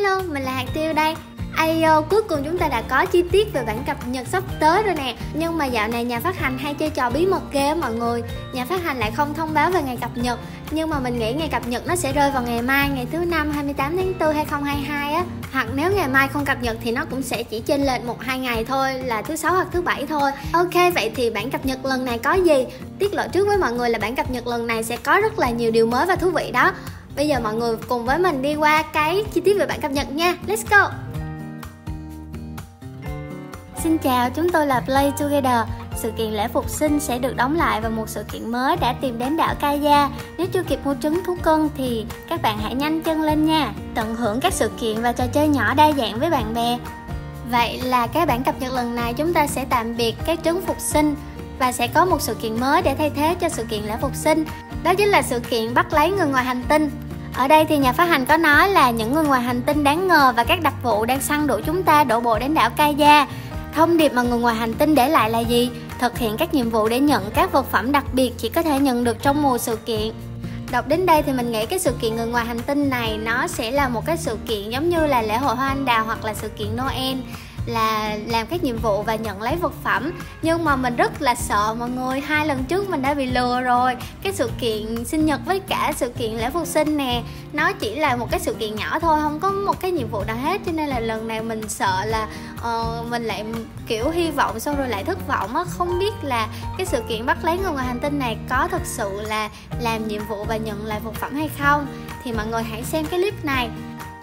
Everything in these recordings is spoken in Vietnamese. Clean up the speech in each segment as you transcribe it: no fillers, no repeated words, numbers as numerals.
Hello, mình là Hạt Tiêu đây. Ayo, cuối cùng chúng ta đã có chi tiết về bản cập nhật sắp tới rồi nè. Nhưng mà dạo này nhà phát hành hay chơi trò bí mật ghê mọi người. Nhà phát hành lại không thông báo về ngày cập nhật. Nhưng mà mình nghĩ ngày cập nhật nó sẽ rơi vào ngày mai, ngày thứ Năm 28 tháng 4 2022 á. Hoặc nếu ngày mai không cập nhật thì nó cũng sẽ chỉ chênh lệch 1-2 ngày thôi, là thứ Sáu hoặc thứ Bảy thôi. Ok, vậy thì bản cập nhật lần này có gì? Tiết lộ trước với mọi người là bản cập nhật lần này sẽ có rất là nhiều điều mới và thú vị đó. Bây giờ mọi người cùng với mình đi qua cái chi tiết về bản cập nhật nha. Let's go! Xin chào, chúng tôi là Play Together. Sự kiện lễ phục sinh sẽ được đóng lại và một sự kiện mới đã tìm đến đảo Kaya. Nếu chưa kịp mua trứng thú cưng thì các bạn hãy nhanh chân lên nha. Tận hưởng các sự kiện và trò chơi nhỏ đa dạng với bạn bè. Vậy là cái bản cập nhật lần này chúng ta sẽ tạm biệt các trứng phục sinh và sẽ có một sự kiện mới để thay thế cho sự kiện lễ phục sinh. Đó chính là sự kiện bắt lấy người ngoài hành tinh. Ở đây thì nhà phát hành có nói là những người ngoài hành tinh đáng ngờ và các đặc vụ đang săn đuổi chúng ta đổ bộ đến đảo Kaya. Thông điệp mà người ngoài hành tinh để lại là gì? Thực hiện các nhiệm vụ để nhận các vật phẩm đặc biệt chỉ có thể nhận được trong mùa sự kiện. Đọc đến đây thì mình nghĩ cái sự kiện người ngoài hành tinh này nó sẽ là một cái sự kiện giống như là lễ hội hoa anh đào hoặc là sự kiện Noel, là làm các nhiệm vụ và nhận lấy vật phẩm. Nhưng mà mình rất là sợ mọi người, 2 lần trước mình đã bị lừa rồi. Cái sự kiện sinh nhật với cả sự kiện lễ phục sinh nè, nó chỉ là một cái sự kiện nhỏ thôi, không có một cái nhiệm vụ nào hết. Cho nên là lần này mình sợ là mình lại kiểu hy vọng xong rồi lại thất vọng á. Không biết là cái sự kiện bắt lấy người ngoài hành tinh này có thực sự là làm nhiệm vụ và nhận lại vật phẩm hay không. Thì mọi người hãy xem cái clip này.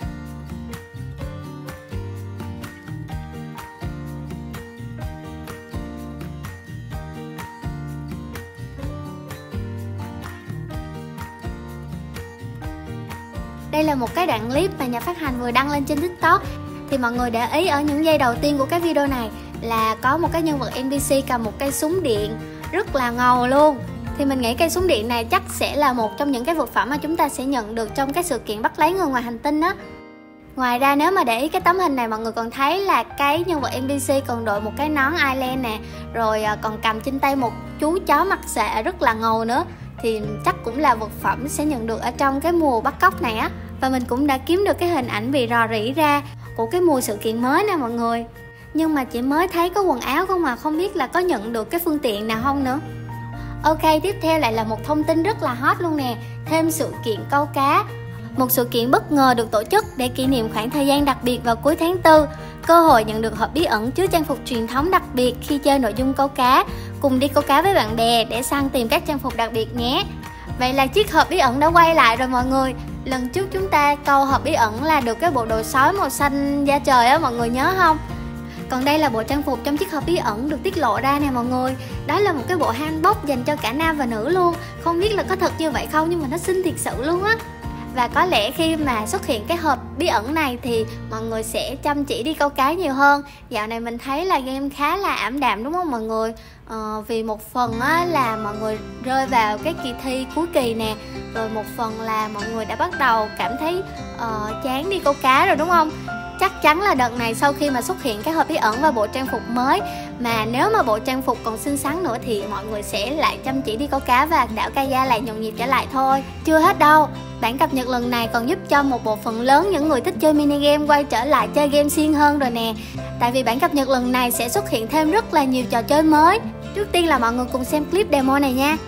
Đây là một cái đoạn clip mà nhà phát hành vừa đăng lên trên TikTok. Thì mọi người để ý ở những giây đầu tiên của cái video này là có một cái nhân vật NPC cầm một cây súng điện rất là ngầu luôn. Thì mình nghĩ cây súng điện này chắc sẽ là một trong những cái vật phẩm mà chúng ta sẽ nhận được trong cái sự kiện bắt lấy người ngoài hành tinh đó. Ngoài ra nếu mà để ý cái tấm hình này, mọi người còn thấy là cái nhân vật NPC còn đội một cái nón Ireland nè, rồi còn cầm trên tay một chú chó mặt xệ rất là ngầu nữa. Thì chắc cũng là vật phẩm sẽ nhận được ở trong cái mùa bắt cóc này á. Và mình cũng đã kiếm được cái hình ảnh bị rò rỉ ra của cái mùa sự kiện mới nè mọi người. Nhưng mà chỉ mới thấy có quần áo không mà không biết là có nhận được cái phương tiện nào không nữa. Ok, tiếp theo lại là một thông tin rất là hot luôn nè. Thêm sự kiện câu cá. Một sự kiện bất ngờ được tổ chức để kỷ niệm khoảng thời gian đặc biệt vào cuối tháng 4. Cơ hội nhận được hộp bí ẩn chứa trang phục truyền thống đặc biệt khi chơi nội dung câu cá. Cùng đi câu cá với bạn bè để săn tìm các trang phục đặc biệt nhé. Vậy là chiếc hộp bí ẩn đã quay lại rồi mọi người. Lần trước chúng ta câu hộp bí ẩn là được cái bộ đồ sói màu xanh da trời á, mọi người nhớ không? Còn đây là bộ trang phục trong chiếc hộp bí ẩn được tiết lộ ra nè mọi người. Đó là một cái bộ hanbok dành cho cả nam và nữ luôn. Không biết là có thật như vậy không nhưng mà nó xinh thiệt sự luôn á. Và có lẽ khi mà xuất hiện cái hộp bí ẩn này thì mọi người sẽ chăm chỉ đi câu cá nhiều hơn. Dạo này mình thấy là game khá là ảm đạm đúng không mọi người? Vì một phần á, là mọi người rơi vào cái kỳ thi cuối kỳ nè. Rồi một phần là mọi người đã bắt đầu cảm thấy chán đi câu cá rồi đúng không? Chắc chắn là đợt này sau khi mà xuất hiện cái hộp bí ẩn và bộ trang phục mới, mà nếu mà bộ trang phục còn xinh xắn nữa thì mọi người sẽ lại chăm chỉ đi câu cá và đảo Kaya lại nhộn nhịp trở lại thôi. Chưa hết đâu, bản cập nhật lần này còn giúp cho một bộ phận lớn những người thích chơi mini game quay trở lại chơi game xuyên hơn rồi nè. Tại vì bản cập nhật lần này sẽ xuất hiện thêm rất là nhiều trò chơi mới. Trước tiên là mọi người cùng xem clip demo này nha.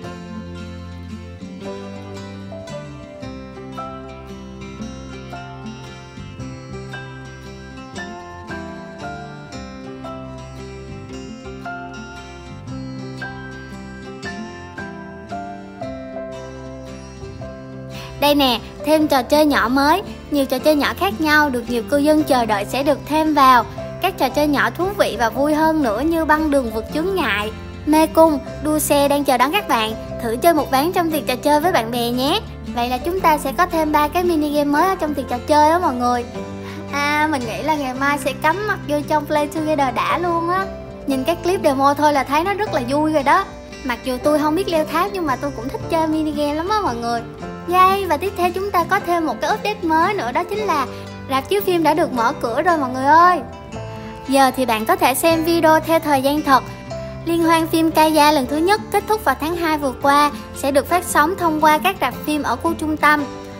Đây nè, thêm trò chơi nhỏ mới. Nhiều trò chơi nhỏ khác nhau được nhiều cư dân chờ đợi sẽ được thêm vào. Các trò chơi nhỏ thú vị và vui hơn nữa như băng đường vượt chướng ngại, mê cung, đua xe đang chờ đón các bạn. Thử chơi một ván trong tiệc trò chơi với bạn bè nhé. Vậy là chúng ta sẽ có thêm 3 cái mini game mới ở trong tiệc trò chơi đó mọi người. Mình nghĩ là ngày mai sẽ cắm mặt vô trong Play Together đã luôn á. Nhìn các clip demo thôi là thấy nó rất là vui rồi đó. Mặc dù tôi không biết leo tháp nhưng mà tôi cũng thích chơi mini game lắm á mọi người. Yay, và tiếp theo chúng ta có thêm một cái update mới nữa, đó chính là rạp chiếu phim đã được mở cửa rồi mọi người ơi. Giờ thì bạn có thể xem video theo thời gian thật. Liên hoan phim Kaya lần thứ nhất kết thúc vào tháng 2 vừa qua sẽ được phát sóng thông qua các rạp phim ở khu trung tâm.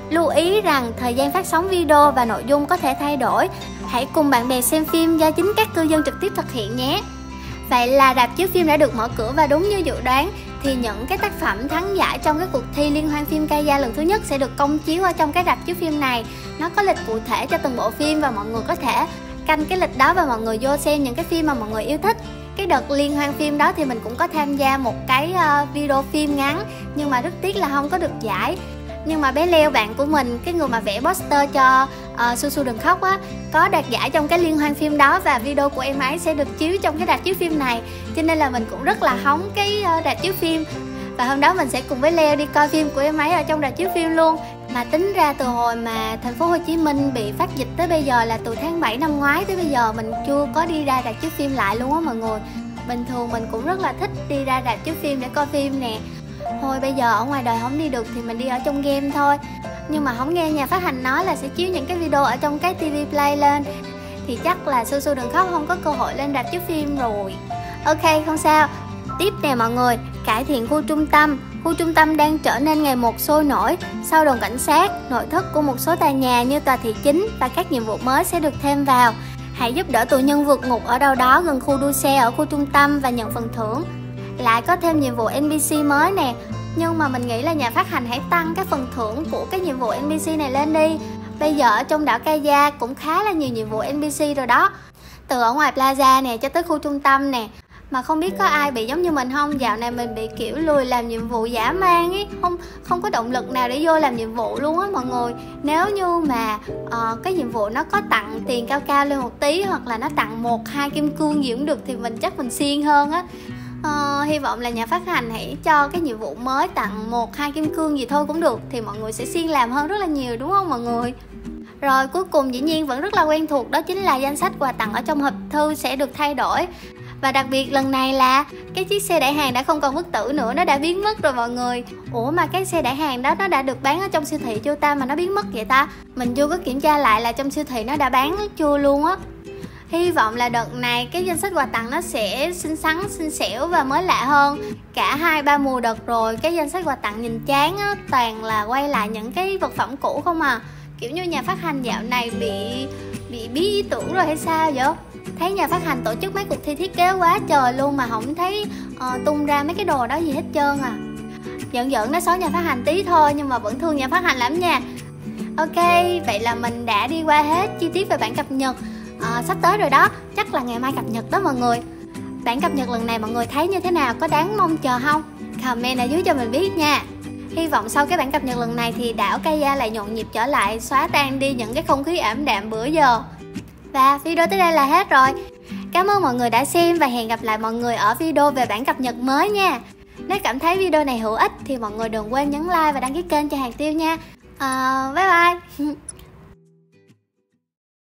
Lưu ý rằng thời gian phát sóng video và nội dung có thể thay đổi. Hãy cùng bạn bè xem phim do chính các cư dân trực tiếp thực hiện nhé. Vậy là rạp chiếu phim đã được mở cửa và đúng như dự đoán thì những cái tác phẩm thắng giải trong cái cuộc thi liên hoan phim Kaya lần thứ nhất sẽ được công chiếu ở trong cái rạp chiếu phim này. Nó có lịch cụ thể cho từng bộ phim và mọi người có thể canh cái lịch đó và mọi người vô xem những cái phim mà mọi người yêu thích. Cái đợt liên hoan phim đó thì mình cũng có tham gia một cái video phim ngắn, nhưng mà rất tiếc là không có được giải. Nhưng mà bé Leo bạn của mình, cái người mà vẽ poster cho Su Su Đừng Khóc á, có đạt giải trong cái liên hoan phim đó và video của em ấy sẽ được chiếu trong cái rạp chiếu phim này. Cho nên là mình cũng rất là hóng cái rạp chiếu phim. Và hôm đó mình sẽ cùng với Leo đi coi phim của em ấy ở trong rạp chiếu phim luôn. Mà tính ra từ hồi mà thành phố Hồ Chí Minh bị phát dịch tới bây giờ là từ tháng 7 năm ngoái tới bây giờ mình chưa có đi ra rạp chiếu phim lại luôn á mọi người. Bình thường mình cũng rất là thích đi ra rạp chiếu phim để coi phim nè. Thôi bây giờ ở ngoài đời không đi được thì mình đi ở trong game thôi. Nhưng mà không nghe nhà phát hành nói là sẽ chiếu những cái video ở trong cái TV Play lên thì chắc là Su Su Đừng Khóc không có cơ hội lên rạp chiếu phim rồi. Ok, không sao. Tiếp nè mọi người, cải thiện khu trung tâm. Khu trung tâm đang trở nên ngày một sôi nổi. Sau đồn cảnh sát, nội thất của một số tòa nhà như tòa thị chính và các nhiệm vụ mới sẽ được thêm vào. Hãy giúp đỡ tù nhân vượt ngục ở đâu đó gần khu đua xe ở khu trung tâm và nhận phần thưởng. Lại có thêm nhiệm vụ NPC mới nè. Nhưng mà mình nghĩ là nhà phát hành hãy tăng cái phần thưởng của cái nhiệm vụ NPC này lên đi. Bây giờ ở trong đảo Kaya cũng khá là nhiều nhiệm vụ NPC rồi đó. Từ ở ngoài Plaza nè cho tới khu trung tâm nè. Mà không biết có ai bị giống như mình không? Dạo này mình bị kiểu lười làm nhiệm vụ dã man ấy, không có động lực nào để vô làm nhiệm vụ luôn á mọi người. Nếu như mà cái nhiệm vụ nó có tặng tiền cao cao lên một tí, hoặc là nó tặng 1-2 kim cương gì cũng được thì chắc mình siêng hơn á. Hy vọng là nhà phát hành hãy cho cái nhiệm vụ mới tặng 1-2 kim cương gì thôi cũng được, thì mọi người sẽ siêng làm hơn rất là nhiều, đúng không mọi người? Rồi cuối cùng dĩ nhiên vẫn rất là quen thuộc, đó chính là danh sách quà tặng ở trong hộp thư sẽ được thay đổi. Và đặc biệt lần này là cái chiếc xe đẩy hàng đã không còn bức tử nữa, nó đã biến mất rồi mọi người. Ủa mà cái xe đẩy hàng đó nó đã được bán ở trong siêu thị chưa ta mà nó biến mất vậy ta? Mình chưa có kiểm tra lại là trong siêu thị nó đã bán chưa luôn á. Hy vọng là đợt này cái danh sách quà tặng nó sẽ xinh xắn, xinh xẻo và mới lạ hơn. Cả 2-3 mùa đợt rồi cái danh sách quà tặng nhìn chán á, toàn là quay lại những cái vật phẩm cũ không à. Kiểu như nhà phát hành dạo này bị bí ý tưởng rồi hay sao vậy? Thấy nhà phát hành tổ chức mấy cuộc thi thiết kế quá trời luôn mà không thấy tung ra mấy cái đồ đó gì hết trơn à. Giỡn nói xấu nhà phát hành tí thôi nhưng mà vẫn thương nhà phát hành lắm nha. Ok, vậy là mình đã đi qua hết chi tiết về bản cập nhật. Sắp tới rồi đó, chắc là ngày mai cập nhật đó mọi người. Bản cập nhật lần này mọi người thấy như thế nào, có đáng mong chờ không? Comment ở dưới cho mình biết nha. Hy vọng sau cái bản cập nhật lần này thì đảo Kaya lại nhộn nhịp trở lại, xóa tan đi những cái không khí ảm đạm bữa giờ. Và video tới đây là hết rồi. Cảm ơn mọi người đã xem và hẹn gặp lại mọi người ở video về bản cập nhật mới nha. Nếu cảm thấy video này hữu ích thì mọi người đừng quên nhấn like và đăng ký kênh cho Hàng Tiêu nha. Bye bye.